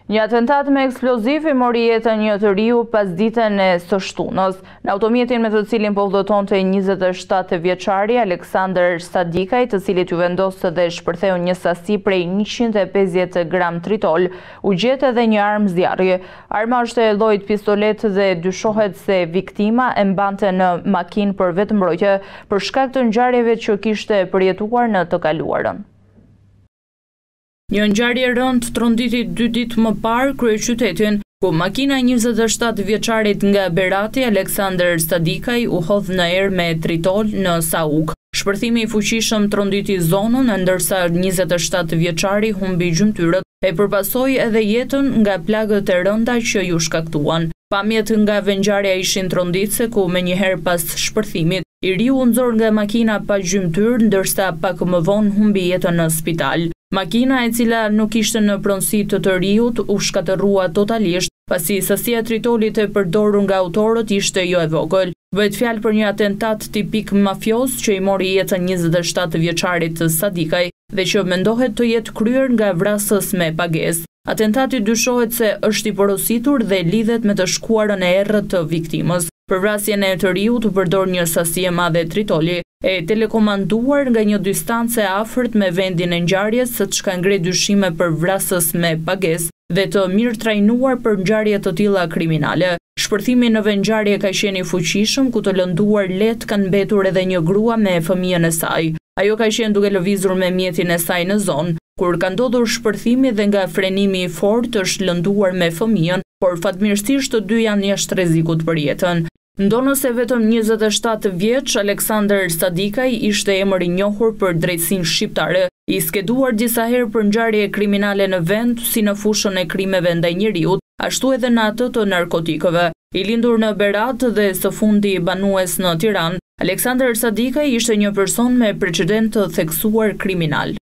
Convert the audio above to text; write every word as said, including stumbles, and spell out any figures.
Një atentat me eksploziv i mori jetën një të riu pas ditën e së shtunës. Në automjetin me të cilin po udhëtonte njëzet e shtatë vjeçari Aleksandër Sadikaj, të cilit ju vendosë dhe shpërtheu një sasi prej njëqind e pesëdhjetë gram tritol, u gjetë edhe një armë zjarri. Arma është e llojit pistolet dhe dyshohet se viktima e mbante në makinë për vetëmbrojtje për shkak të ngjarjeve që kishte përjetuar në të kaluarën. Një ngjarje rënd tronditi dy ditë më parë kryeqytetin, ku makina e njëzet e shtatë vjeçarit nga Berati Aleksandër Sadikaj u hodh në erë me tritol në Sauk. Shpërthimi i fuqishëm tronditi zonën, ndërsa njëzet e shtatë vjeçari humbi gjymtyrët e përpasoi edhe jetën nga plagët e rënda që ju shkaktuan. Pamjet nga ngjarja ishin tronditse, ku menjëherë pas shpërthimit i riu u nxor nga makina pa gjymtyrë, ndërsa pak më vonë humbi jetën në spital. Makina, e cila nuk ishte në pronësi të të riut, u shkatërrua totalisht, pasi sasia e tritolit e përdorur nga autorët ishte jo e vogël. Bëhet fjalë për një atentat tipik mafioz që i mori jetën njëzet e shtatë vjeçarit Sadikaj dhe që mendohet të jetë kryer nga vrasës me pagesë. Atentati dyshohet se është i porositur dhe lidhet me të shkuarën e errët të viktimës. Për vrasjen e të riut u përdor një sasi e madhe tritoli, e telekomanduar nga një distancë e afërt me vendin e ngjarjes, së çka ngre dyshime për vrasës me pagesë dhe të mirë trajnuar për ngjarje të tilla kriminale. Shpërthimi në vendngjarje ka qenë i fuqishëm, ku të lënduar lehtë kanë mbetur edhe një grua me fëmijën e saj. Ajo ka qenë duke lëvizur me mjetin e saj në zonë, kur ka ndodhur shpërthimi dhe nga frenimi i fortë është lënduar me fëmijën, por fatmirësisht të dy janë jashtë rrezikut për jetën. Ndonëse vetëm njëzet e shtatë vjeç, Aleksandër Sadikaj ishte emër i njohur për drejtësinë shqiptare, i skeduar disa herë për ngjarje kriminale në vend, si në fushën e krimeve ndaj njeriut, ashtu edhe në atë të narkotikëve. I lindur në Berat dhe së fundi banues në Tiranë, Aleksandër Sadikaj ishte një person me precedent të theksuar kriminal.